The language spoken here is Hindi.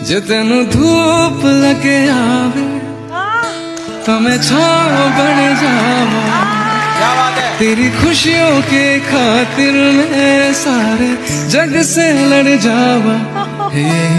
जे तेनू धूप लगे आवे तो मैं छाँव बन जावा। तेरी खुशियों के खातिर मैं सारे जग से लड़ जावा।